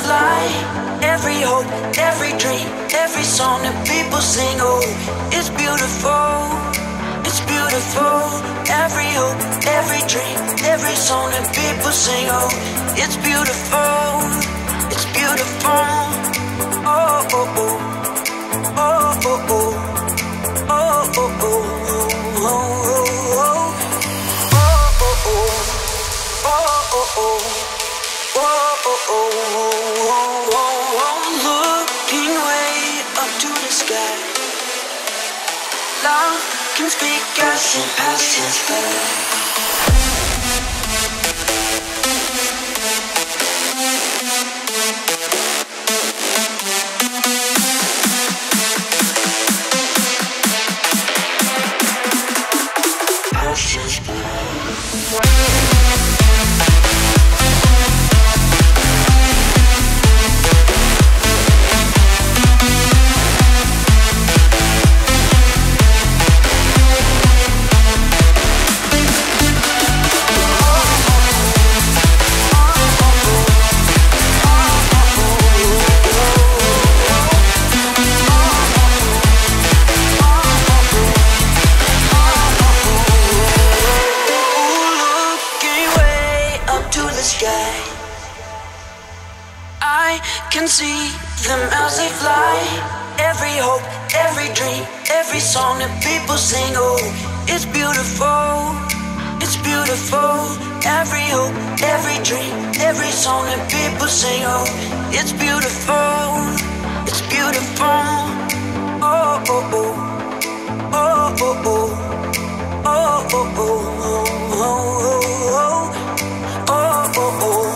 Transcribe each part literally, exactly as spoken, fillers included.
fly. Every hope, every dream, every song that people sing. Oh, it's beautiful, it's beautiful. Every hope, every dream, every song that people sing. Oh, it's beautiful, it's beautiful. Oh, oh, oh, oh, oh, oh, oh, oh, oh, oh, oh. Oh, oh, oh, oh, oh, looking way up to the sky. Love can speak us in past tense. I can see them as they fly. Every hope, every dream, every song that people sing. Oh, it's beautiful, it's beautiful. Every hope, every dream, every song that people sing. Oh, it's beautiful, it's beautiful. Oh, oh, oh, oh, oh, oh, oh, oh, oh, oh, oh, oh, oh, oh.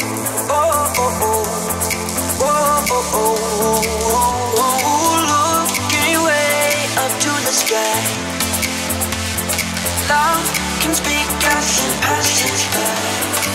Oh, oh, oh, looking way up to the sky. Love can speak us in past tense.